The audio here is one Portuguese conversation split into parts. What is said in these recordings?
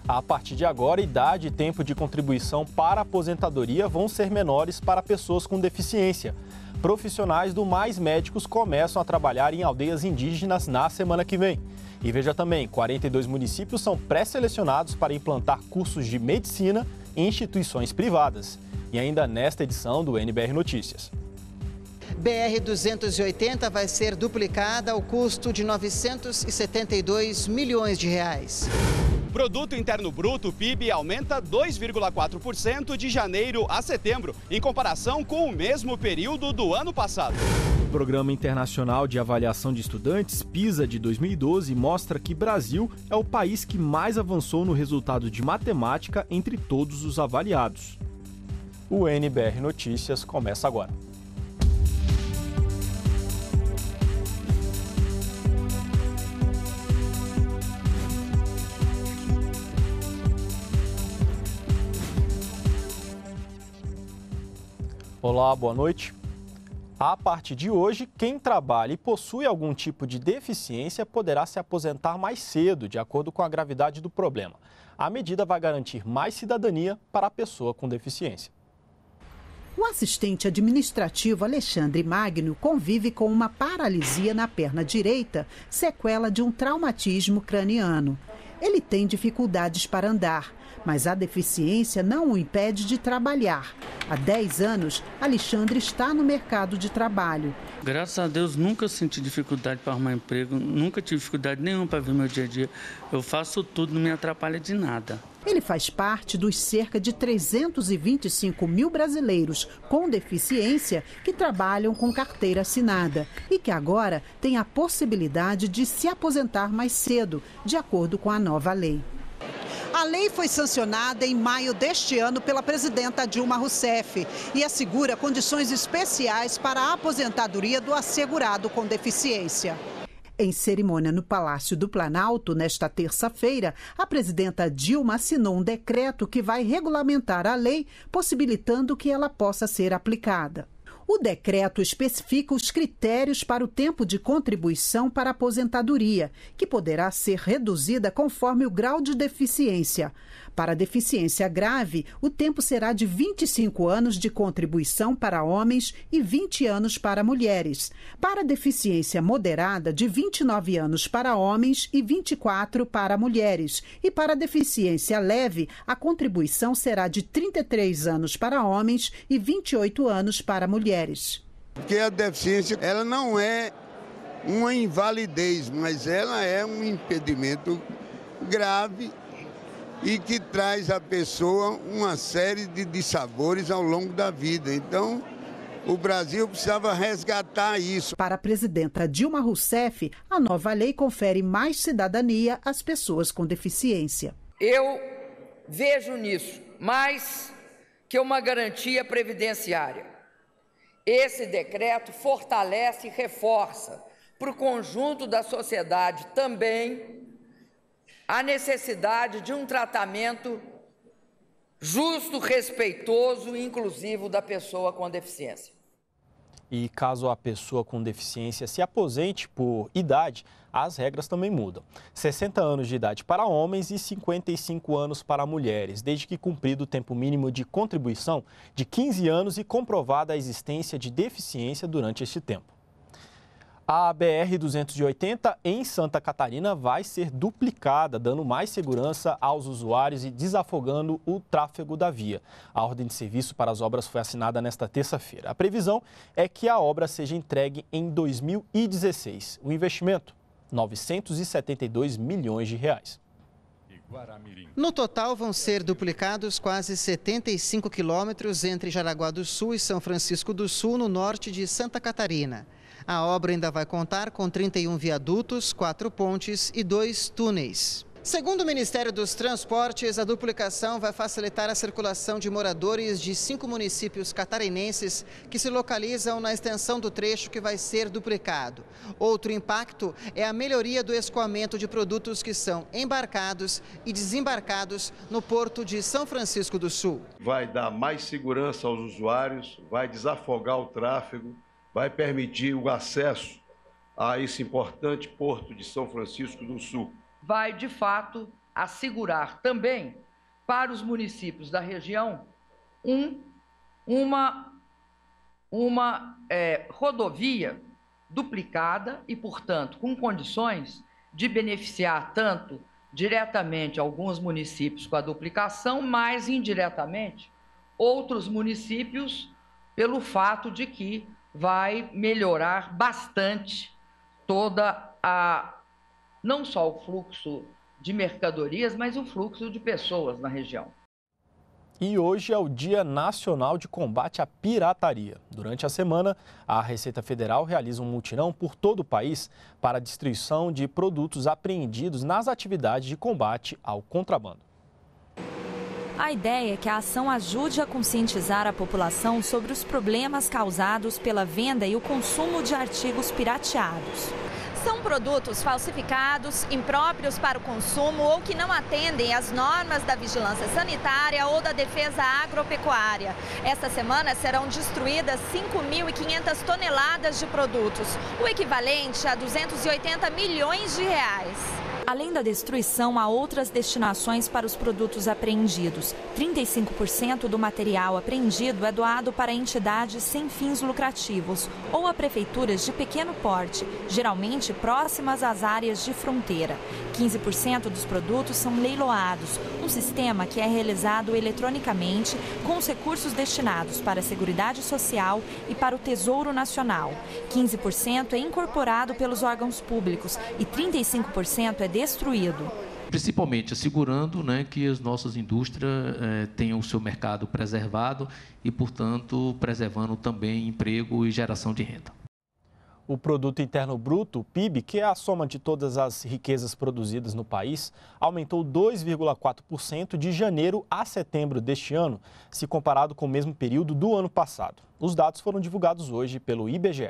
A partir de agora, idade e tempo de contribuição para a aposentadoria vão ser menores para pessoas com deficiência. Profissionais do Mais Médicos começam a trabalhar em aldeias indígenas na semana que vem. E veja também, 42 municípios são pré-selecionados para implantar cursos de medicina em instituições privadas. E ainda nesta edição do NBR Notícias. BR-280 vai ser duplicada ao custo de 972 milhões de reais. Produto Interno Bruto, PIB, aumenta 2,4% de janeiro a setembro, em comparação com o mesmo período do ano passado. O Programa Internacional de Avaliação de Estudantes, PISA, de 2012, mostra que Brasil é o país que mais avançou no resultado de matemática entre todos os avaliados. O NBR Notícias começa agora. Olá, boa noite. A partir de hoje, quem trabalha e possui algum tipo de deficiência poderá se aposentar mais cedo, de acordo com a gravidade do problema. A medida vai garantir mais cidadania para a pessoa com deficiência. O assistente administrativo Alexandre Magno convive com uma paralisia na perna direita, sequela de um traumatismo craniano. Ele tem dificuldades para andar, mas a deficiência não o impede de trabalhar. Há 10 anos, Alexandre está no mercado de trabalho. Graças a Deus, nunca senti dificuldade para arrumar emprego, nunca tive dificuldade nenhuma para ver meu dia a dia. Eu faço tudo, não me atrapalha de nada. Ele faz parte dos cerca de 325 mil brasileiros com deficiência que trabalham com carteira assinada e que agora têm a possibilidade de se aposentar mais cedo, de acordo com a nova lei. A lei foi sancionada em maio deste ano pela presidenta Dilma Rousseff e assegura condições especiais para a aposentadoria do assegurado com deficiência. Em cerimônia no Palácio do Planalto, nesta terça-feira, a presidenta Dilma assinou um decreto que vai regulamentar a lei, possibilitando que ela possa ser aplicada. O decreto especifica os critérios para o tempo de contribuição para a aposentadoria, que poderá ser reduzida conforme o grau de deficiência. Para a deficiência grave, o tempo será de 25 anos de contribuição para homens e 20 anos para mulheres. Para a deficiência moderada, de 29 anos para homens e 24 para mulheres. E para a deficiência leve, a contribuição será de 33 anos para homens e 28 anos para mulheres. Porque a deficiência, ela não é uma invalidez, mas ela é um impedimento grave e que traz à pessoa uma série de dissabores ao longo da vida. Então, o Brasil precisava resgatar isso. Para a presidenta Dilma Rousseff, a nova lei confere mais cidadania às pessoas com deficiência. Eu vejo nisso mais que uma garantia previdenciária. Esse decreto fortalece e reforça para o conjunto da sociedade também a necessidade de um tratamento justo, respeitoso e inclusivo da pessoa com deficiência. E caso a pessoa com deficiência se aposente por idade, as regras também mudam. 60 anos de idade para homens e 55 anos para mulheres, desde que cumprido o tempo mínimo de contribuição de 15 anos e comprovada a existência de deficiência durante este tempo. A BR-280 em Santa Catarina vai ser duplicada, dando mais segurança aos usuários e desafogando o tráfego da via. A ordem de serviço para as obras foi assinada nesta terça-feira. A previsão é que a obra seja entregue em 2016. O investimento, R$ 972 milhões de reais. No total, vão ser duplicados quase 75 quilômetros entre Jaraguá do Sul e São Francisco do Sul, no norte de Santa Catarina. A obra ainda vai contar com 31 viadutos, 4 pontes e 2 túneis. Segundo o Ministério dos Transportes, a duplicação vai facilitar a circulação de moradores de 5 municípios catarinenses que se localizam na extensão do trecho que vai ser duplicado. Outro impacto é a melhoria do escoamento de produtos que são embarcados e desembarcados no porto de São Francisco do Sul. Vai dar mais segurança aos usuários, vai desafogar o tráfego, vai permitir o acesso a esse importante porto de São Francisco do Sul. Vai, de fato, assegurar também para os municípios da região uma rodovia duplicada e, portanto, com condições de beneficiar tanto diretamente alguns municípios com a duplicação, mas indiretamente outros municípios, pelo fato de que vai melhorar bastante não só o fluxo de mercadorias, mas o fluxo de pessoas na região. E hoje é o Dia Nacional de Combate à Pirataria. Durante a semana, a Receita Federal realiza um mutirão por todo o país para a destruição de produtos apreendidos nas atividades de combate ao contrabando. A ideia é que a ação ajude a conscientizar a população sobre os problemas causados pela venda e o consumo de artigos pirateados. São produtos falsificados, impróprios para o consumo ou que não atendem às normas da vigilância sanitária ou da defesa agropecuária. Esta semana serão destruídas 5.500 toneladas de produtos, o equivalente a 280 milhões de reais. Além da destruição, há outras destinações para os produtos apreendidos. 35% do material apreendido é doado para entidades sem fins lucrativos ou a prefeituras de pequeno porte, geralmente próximas às áreas de fronteira. 15% dos produtos são leiloados, um sistema que é realizado eletronicamente com os recursos destinados para a Seguridade Social e para o Tesouro Nacional. 15% é incorporado pelos órgãos públicos e 35% é destruído. Principalmente assegurando que as nossas indústrias tenham o seu mercado preservado e, portanto, preservando também emprego e geração de renda. O Produto Interno Bruto, o PIB, que é a soma de todas as riquezas produzidas no país, aumentou 2,4% de janeiro a setembro deste ano, se comparado com o mesmo período do ano passado. Os dados foram divulgados hoje pelo IBGE.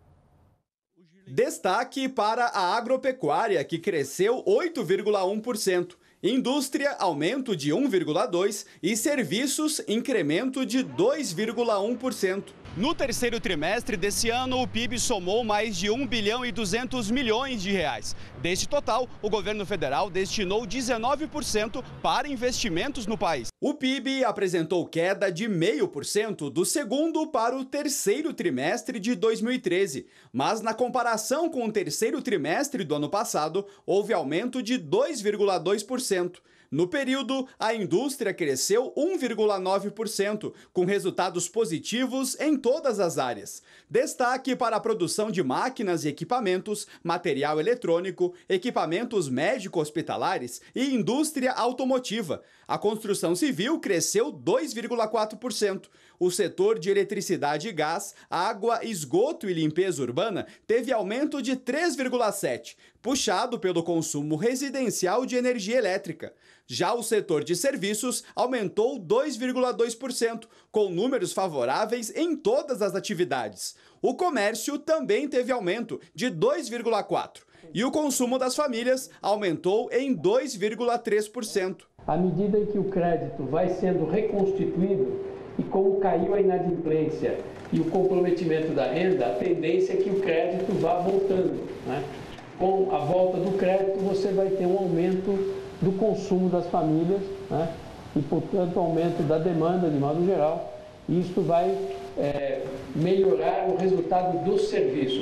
Destaque para a agropecuária, que cresceu 8,1%. Indústria, aumento de 1,2% e serviços, incremento de 2,1%. No terceiro trimestre desse ano, o PIB somou mais de 1 bilhão e 200 milhões de reais. Deste total, o governo federal destinou 19% para investimentos no país. O PIB apresentou queda de 0,5% do segundo para o terceiro trimestre de 2013, mas na comparação com o terceiro trimestre do ano passado, houve aumento de 2,2%. No período, a indústria cresceu 1,9%, com resultados positivos em todas as áreas. Destaque para a produção de máquinas e equipamentos, material eletrônico, equipamentos médico-hospitalares e indústria automotiva. A construção civil cresceu 2,4%. O setor de eletricidade e gás, água, esgoto e limpeza urbana teve aumento de 3,7%, puxado pelo consumo residencial de energia elétrica. Já o setor de serviços aumentou 2,2%, com números favoráveis em todas as atividades. O comércio também teve aumento de 2,4%. E o consumo das famílias aumentou em 2,3%. À medida em que o crédito vai sendo reconstituído e como caiu a inadimplência e o comprometimento da renda, a tendência é que o crédito vá voltando, Com a volta do crédito, você vai ter um aumento do consumo das famílias, e, portanto, aumento da demanda de modo geral. E isso vai melhorar o resultado dos serviços.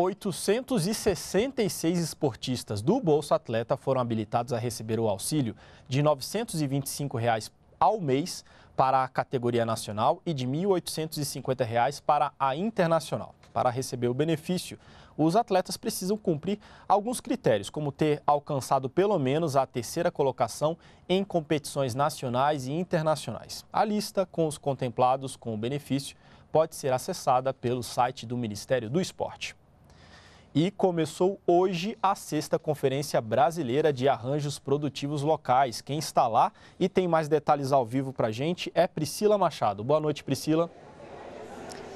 866 esportistas do Bolsa Atleta foram habilitados a receber o auxílio de R$ 925 ao mês para a categoria nacional e de R$ 1.850 para a internacional. Para receber o benefício, os atletas precisam cumprir alguns critérios, como ter alcançado pelo menos a terceira colocação em competições nacionais e internacionais. A lista com os contemplados com o benefício pode ser acessada pelo site do Ministério do Esporte. E começou hoje a 6ª Conferência Brasileira de Arranjos Produtivos Locais. Quem está lá e tem mais detalhes ao vivo para a gente é Priscila Machado. Boa noite, Priscila.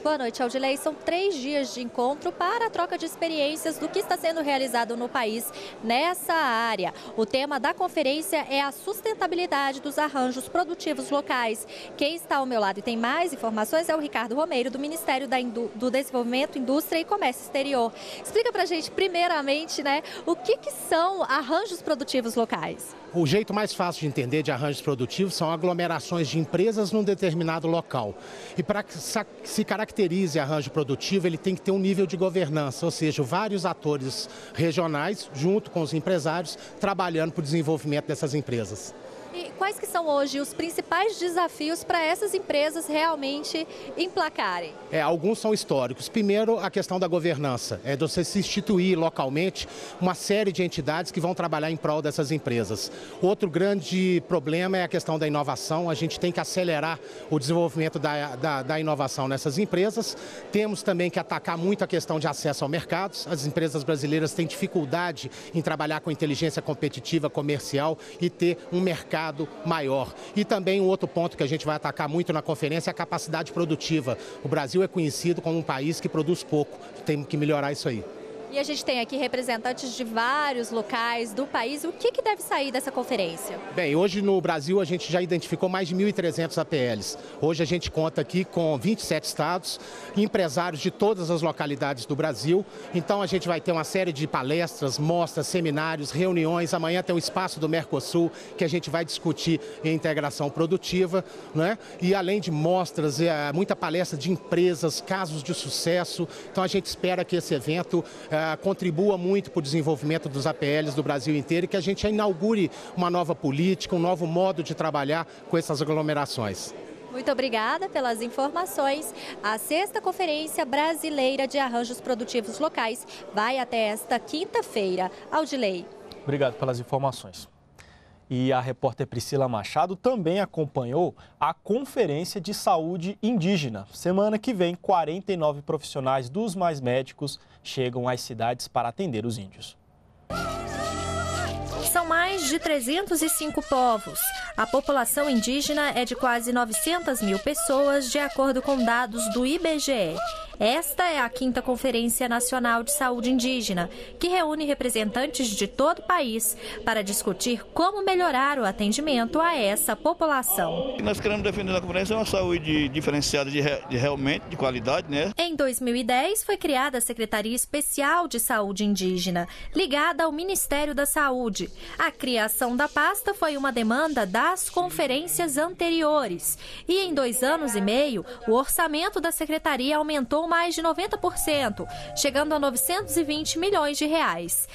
Boa noite, Aldilei. São 3 dias de encontro para a troca de experiências do que está sendo realizado no país nessa área. O tema da conferência é a sustentabilidade dos arranjos produtivos locais. Quem está ao meu lado e tem mais informações é o Ricardo Romeiro, do Ministério do Desenvolvimento, Indústria e Comércio Exterior. Explica pra gente, primeiramente, o que são arranjos produtivos locais? O jeito mais fácil de entender de arranjos produtivos são aglomerações de empresas num determinado local. E para que se caracterize arranjo produtivo, ele tem que ter um nível de governança, ou seja, vários atores regionais, junto com os empresários, trabalhando para o desenvolvimento dessas empresas. E quais que são hoje os principais desafios para essas empresas realmente emplacarem? Alguns são históricos. Primeiro, a questão da governança. É de você se instituir localmente uma série de entidades que vão trabalhar em prol dessas empresas. Outro grande problema é a questão da inovação. A gente tem que acelerar o desenvolvimento da inovação nessas empresas. Temos também que atacar muito a questão de acesso ao mercado. As empresas brasileiras têm dificuldade em trabalhar com inteligência competitiva comercial e ter um mercado maior. E também um outro ponto que a gente vai atacar muito na conferência é a capacidade produtiva. O Brasil é conhecido como um país que produz pouco. Temos que melhorar isso aí. E a gente tem aqui representantes de vários locais do país. O que deve sair dessa conferência? Bem, hoje no Brasil a gente já identificou mais de 1.300 APLs. Hoje a gente conta aqui com 27 estados, empresários de todas as localidades do Brasil. Então a gente vai ter uma série de palestras, mostras, seminários, reuniões. Amanhã tem o espaço do Mercosul, que a gente vai discutir em integração produtiva, né? E além de mostras, muita palestra de empresas, casos de sucesso. Então a gente espera que esse evento contribua muito para o desenvolvimento dos APLs do Brasil inteiro e que a gente inaugure uma nova política, um novo modo de trabalhar com essas aglomerações. Muito obrigada pelas informações. A 6ª Conferência Brasileira de Arranjos Produtivos Locais vai até esta quinta-feira. Aldilei. Obrigado pelas informações. E a repórter Priscila Machado também acompanhou a Conferência de Saúde Indígena. Semana que vem, 49 profissionais dos Mais Médicos chegam às cidades para atender os índios. São mais de 305 povos. A população indígena é de quase 900 mil pessoas, de acordo com dados do IBGE. Esta é a 5ª Conferência Nacional de Saúde Indígena, que reúne representantes de todo o país para discutir como melhorar o atendimento a essa população. Nós queremos defender na conferência uma saúde diferenciada realmente de qualidade, né? Em 2010 foi criada a Secretaria Especial de Saúde Indígena, ligada ao Ministério da Saúde. A criação da pasta foi uma demanda das conferências anteriores. E em 2 anos e meio, o orçamento da secretaria aumentou mais de 90%, chegando a 920 milhões de reais.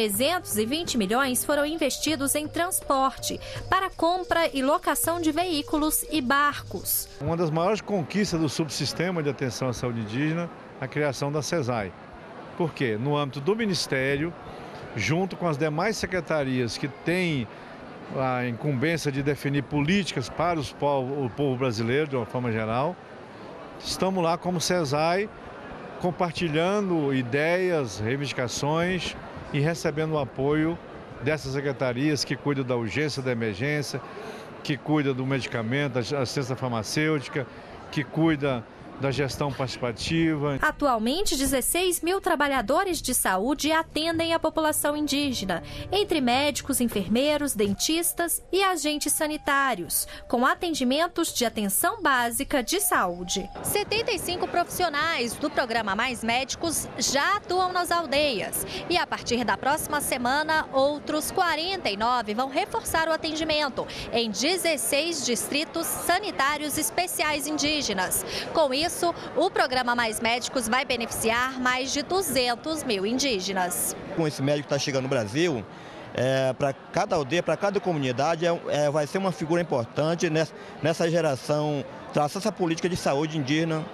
320 milhões foram investidos em transporte, para compra e locação de veículos e barcos. Uma das maiores conquistas do subsistema de atenção à saúde indígena é a criação da CESAI. Por quê? No âmbito do Ministério, junto com as demais secretarias que têm a incumbência de definir políticas para o povo brasileiro, de uma forma geral, estamos lá como CESAI, compartilhando ideias, reivindicações e recebendo o apoio dessas secretarias que cuidam da urgência, da emergência, que cuidam do medicamento, da assistência farmacêutica, que cuida da gestão participativa. Atualmente, 16 mil trabalhadores de saúde atendem a população indígena, entre médicos, enfermeiros, dentistas e agentes sanitários, com atendimentos de atenção básica de saúde. 75 profissionais do programa Mais Médicos já atuam nas aldeias e, a partir da próxima semana, outros 49 vão reforçar o atendimento em 16 distritos sanitários especiais indígenas. Com isso, o programa Mais Médicos vai beneficiar mais de 200 mil indígenas. Com esse médico que está chegando no Brasil, para cada aldeia, para cada comunidade, vai ser uma figura importante nessa geração, traçar essa política de saúde indígena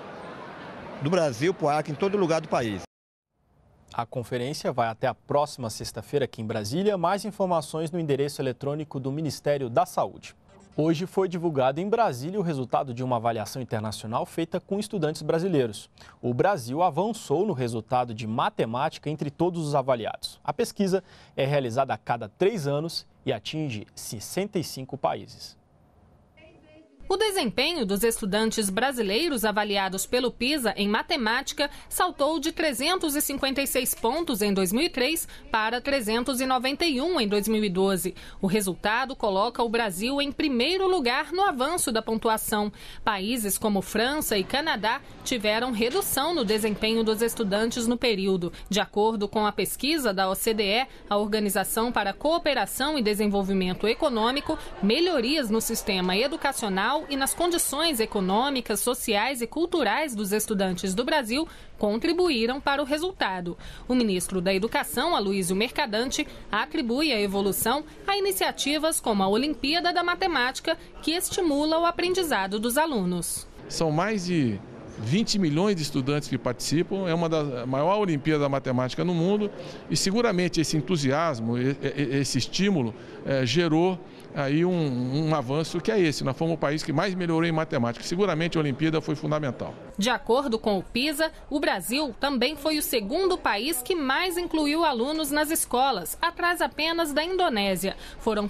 do Brasil para o Acre, em todo lugar do país. A conferência vai até a próxima sexta-feira aqui em Brasília. Mais informações no endereço eletrônico do Ministério da Saúde. Hoje foi divulgado em Brasília o resultado de uma avaliação internacional feita com estudantes brasileiros. O Brasil avançou no resultado de matemática entre todos os avaliados. A pesquisa é realizada a cada 3 anos e atinge 65 países. O desempenho dos estudantes brasileiros avaliados pelo PISA em matemática saltou de 356 pontos em 2003 para 391 em 2012. O resultado coloca o Brasil em primeiro lugar no avanço da pontuação. Países como França e Canadá tiveram redução no desempenho dos estudantes no período. De acordo com a pesquisa da OCDE, a Organização para a Cooperação e Desenvolvimento Econômico, melhorias no sistema educacional e nas condições econômicas, sociais e culturais dos estudantes do Brasil contribuíram para o resultado. O ministro da Educação, Aloysio Mercadante, atribui a evolução a iniciativas como a Olimpíada da Matemática, que estimula o aprendizado dos alunos. São mais de 20 milhões de estudantes que participam, é uma das maiores Olimpíadas da Matemática no mundo e seguramente esse entusiasmo, esse estímulo gerou aí um avanço que é esse. Nós fomos o país que mais melhorou em matemática. Seguramente a Olimpíada foi fundamental. De acordo com o PISA, o Brasil também foi o segundo país que mais incluiu alunos nas escolas, atrás apenas da Indonésia. Foram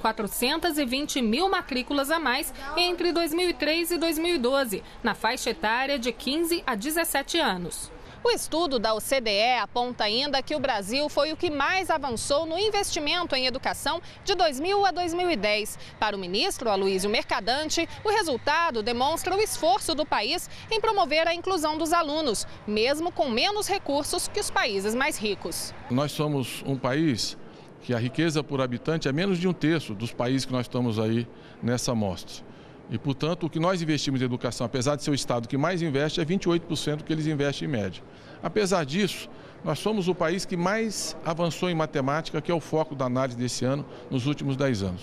420 mil matrículas a mais entre 2003 e 2012, na faixa etária de 15 a 17 anos. O estudo da OCDE aponta ainda que o Brasil foi o que mais avançou no investimento em educação de 2000 a 2010. Para o ministro Aloysio Mercadante, o resultado demonstra o esforço do país em promover a inclusão dos alunos, mesmo com menos recursos que os países mais ricos. Nós somos um país que a riqueza por habitante é menos de 1/3 dos países que nós estamos aí nessa amostra. E, portanto, o que nós investimos em educação, apesar de ser o estado que mais investe, é 28% que eles investem em média. Apesar disso, nós somos o país que mais avançou em matemática, que é o foco da análise desse ano, nos últimos 10 anos.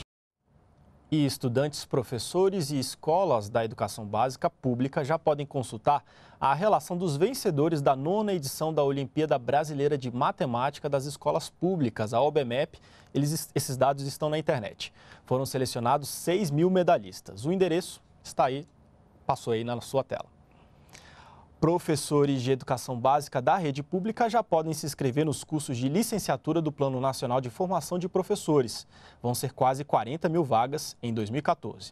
E estudantes, professores e escolas da educação básica pública já podem consultar a relação dos vencedores da 9ª edição da Olimpíada Brasileira de Matemática das Escolas Públicas, a OBMEP. Esses dados estão na internet. Foram selecionados 6 mil medalhistas. O endereço está aí, passou aí na sua tela. Professores de educação básica da rede pública já podem se inscrever nos cursos de licenciatura do Plano Nacional de Formação de Professores. Vão ser quase 40 mil vagas em 2014.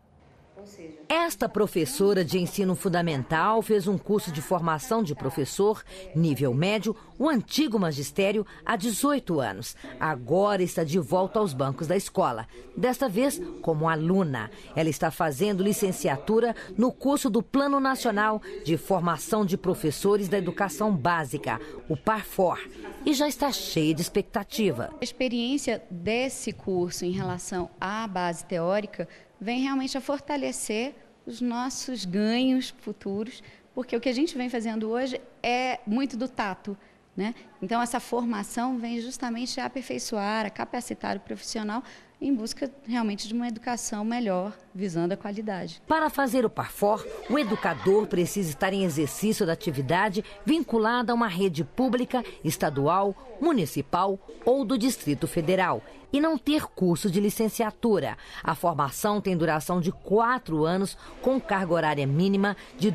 Esta professora de ensino fundamental fez um curso de formação de professor, nível médio, o antigo magistério, há 18 anos. Agora está de volta aos bancos da escola, desta vez como aluna. Ela está fazendo licenciatura no curso do Plano Nacional de Formação de Professores da Educação Básica, o PARFOR, e já está cheia de expectativa. A experiência desse curso em relação à base teórica vem realmente a fortalecer os nossos ganhos futuros, porque o que a gente vem fazendo hoje é muito do tato, né? Então, essa formação vem justamente a aperfeiçoar, a capacitar o profissional em busca realmente de uma educação melhor, visando a qualidade. Para fazer o PARFOR, o educador precisa estar em exercício da atividade vinculada a uma rede pública, estadual, municipal ou do Distrito Federal e não ter curso de licenciatura. A formação tem duração de 4 anos, com carga horária mínima de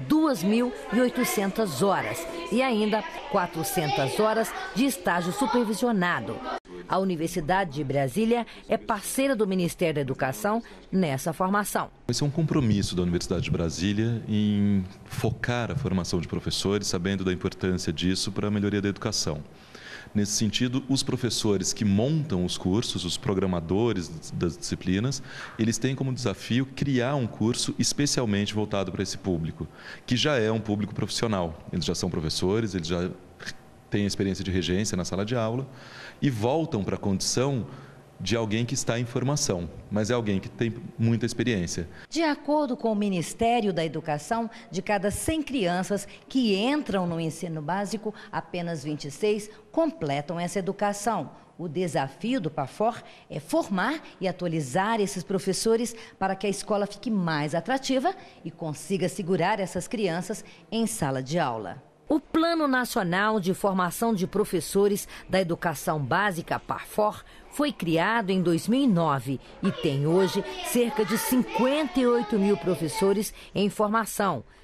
2.800 horas e ainda 400 horas de estágio supervisionado. A Universidade de Brasília é parceira do Ministério da Educação nessa formação. Esse é um compromisso da Universidade de Brasília em focar a formação de professores, sabendo da importância disso para a melhoria da educação. Nesse sentido, os professores que montam os cursos, os programadores das disciplinas, eles têm como desafio criar um curso especialmente voltado para esse público, que já é um público profissional. Eles já são professores, eles já têm experiência de regência na sala de aula e voltam para a condição de alguém que está em formação, mas é alguém que tem muita experiência. De acordo com o Ministério da Educação, de cada 100 crianças que entram no ensino básico, apenas 26 completam essa educação. O desafio do PARFOR é formar e atualizar esses professores para que a escola fique mais atrativa e consiga segurar essas crianças em sala de aula. O Plano Nacional de Formação de Professores da Educação Básica, PARFOR, foi criado em 2009 e tem hoje cerca de 58 mil professores em formação.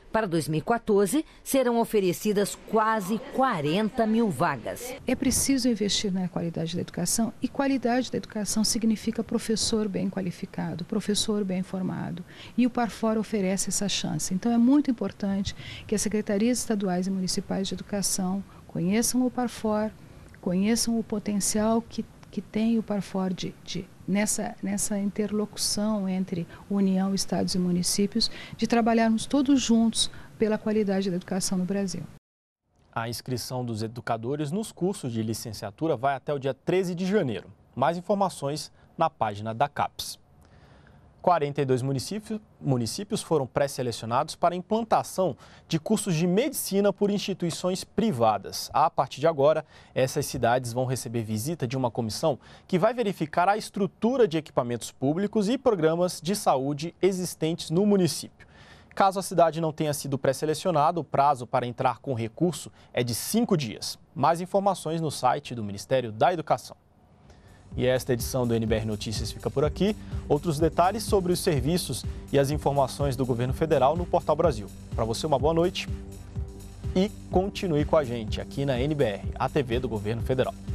Para 2014, serão oferecidas quase 40 mil vagas. É preciso investir na qualidade da educação, e qualidade da educação significa professor bem qualificado, professor bem formado. E o Parfor oferece essa chance. Então é muito importante que as secretarias estaduais e municipais de educação conheçam o Parfor, conheçam o potencial que tem o Parfor nessa interlocução entre União, Estados e municípios, de trabalharmos todos juntos pela qualidade da educação no Brasil. A inscrição dos educadores nos cursos de licenciatura vai até o dia 13 de janeiro. Mais informações na página da CAPES. 42 municípios foram pré-selecionados para a implantação de cursos de medicina por instituições privadas. A partir de agora, essas cidades vão receber visita de uma comissão que vai verificar a estrutura de equipamentos públicos e programas de saúde existentes no município. Caso a cidade não tenha sido pré-selecionada, o prazo para entrar com recurso é de 5 dias. Mais informações no site do Ministério da Educação. E esta edição do NBR Notícias fica por aqui. Outros detalhes sobre os serviços e as informações do Governo Federal no Portal Brasil. Para você, uma boa noite e continue com a gente aqui na NBR, a TV do Governo Federal.